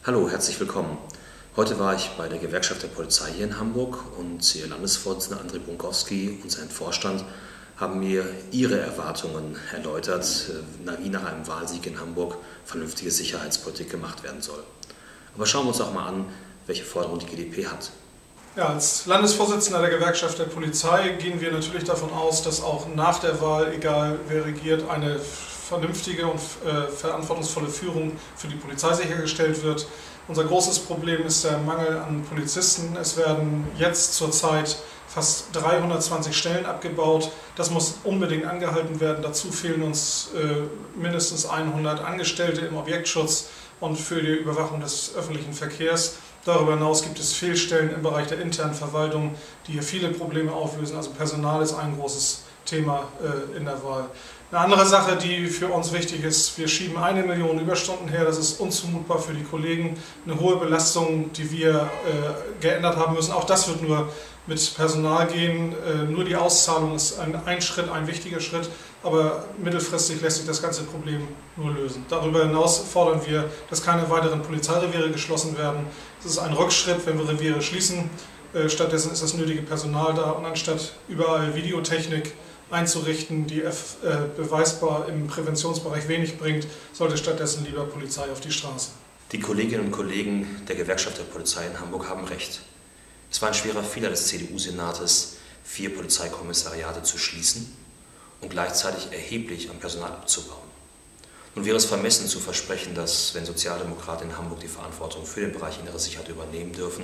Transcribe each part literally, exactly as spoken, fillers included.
Hallo, herzlich willkommen. Heute war ich bei der Gewerkschaft der Polizei hier in Hamburg und Ihr Landesvorsitzender André Bunkowski und sein Vorstand haben mir ihre Erwartungen erläutert, wie nach einem Wahlsieg in Hamburg vernünftige Sicherheitspolitik gemacht werden soll. Aber schauen wir uns auch mal an, welche Forderung die G d P hat. Ja, als Landesvorsitzender der Gewerkschaft der Polizei gehen wir natürlich davon aus, dass auch nach der Wahl, egal wer regiert, eine vernünftige und äh, verantwortungsvolle Führung für die Polizei sichergestellt wird. Unser großes Problem ist der Mangel an Polizisten. Es werden jetzt zurzeit fast dreihundertzwanzig Stellen abgebaut. Das muss unbedingt angehalten werden. Dazu fehlen uns äh, mindestens hundert Angestellte im Objektschutz und für die Überwachung des öffentlichen Verkehrs. Darüber hinaus gibt es Fehlstellen im Bereich der internen Verwaltung, die hier viele Probleme auflösen. Also Personal ist ein großes Thema äh, in der Wahl. Eine andere Sache, die für uns wichtig ist, wir schieben eine Million Überstunden her, das ist unzumutbar für die Kollegen, eine hohe Belastung, die wir äh, geändert haben müssen. Auch das wird nur mit Personal gehen, äh, nur die Auszahlung ist ein, ein Schritt, ein wichtiger Schritt, aber mittelfristig lässt sich das ganze Problem nur lösen. Darüber hinaus fordern wir, dass keine weiteren Polizeireviere geschlossen werden. Es ist ein Rückschritt, wenn wir Reviere schließen. Äh, stattdessen ist das nötige Personal da und anstatt überall Videotechnik einzurichten, die äh, beweisbar im Präventionsbereich wenig bringt, sollte stattdessen lieber Polizei auf die Straße. Die Kolleginnen und Kollegen der Gewerkschaft der Polizei in Hamburg haben recht. Es war ein schwerer Fehler des C D U-Senates, vier Polizeikommissariate zu schließen und gleichzeitig erheblich am Personal abzubauen. Nun wäre es vermessen zu versprechen, dass, wenn Sozialdemokraten in Hamburg die Verantwortung für den Bereich innere Sicherheit übernehmen dürfen,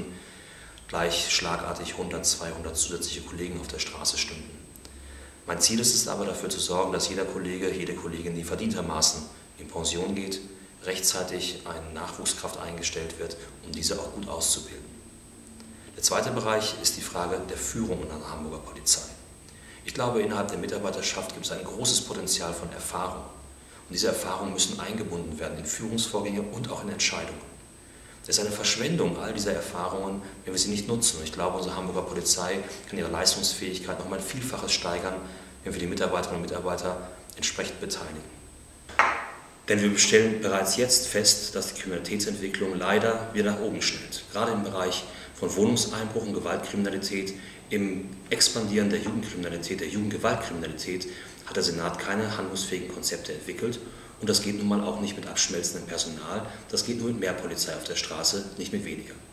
gleich schlagartig hundert, zweihundert zusätzliche Kollegen auf der Straße stünden. Mein Ziel ist es aber, dafür zu sorgen, dass jeder Kollege, jede Kollegin, die verdientermaßen in Pension geht, rechtzeitig eine Nachwuchskraft eingestellt wird, um diese auch gut auszubilden. Der zweite Bereich ist die Frage der Führung in der Hamburger Polizei. Ich glaube, innerhalb der Mitarbeiterschaft gibt es ein großes Potenzial von Erfahrung. Und diese Erfahrungen müssen eingebunden werden in Führungsvorgänge und auch in Entscheidungen. Es ist eine Verschwendung all dieser Erfahrungen, wenn wir sie nicht nutzen. Und ich glaube, unsere Hamburger Polizei kann ihre Leistungsfähigkeit noch mal ein Vielfaches steigern, wenn wir die Mitarbeiterinnen und Mitarbeiter entsprechend beteiligen. Denn wir stellen bereits jetzt fest, dass die Kriminalitätsentwicklung leider wieder nach oben schnellt. Gerade im Bereich von Wohnungseinbruch und Gewaltkriminalität, im Expandieren der Jugendkriminalität, der Jugendgewaltkriminalität, hat der Senat keine handlungsfähigen Konzepte entwickelt. Und das geht nun mal auch nicht mit abschmelzendem Personal, das geht nur mit mehr Polizei auf der Straße, nicht mit weniger.